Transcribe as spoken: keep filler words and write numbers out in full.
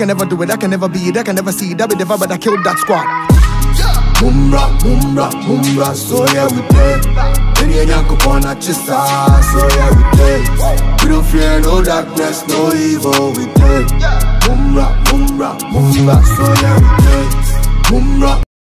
can never do it, I can never be it, I can never see it. That be the vibe, but I killed that squad. Mumbra, mumbra, mumbra, so yeah we play. Any yanko pona chisa, so yeah we play. We don't fear no darkness, no evil we play. Mumbra, mumbra, mumbra, so yeah we play. Mumbra.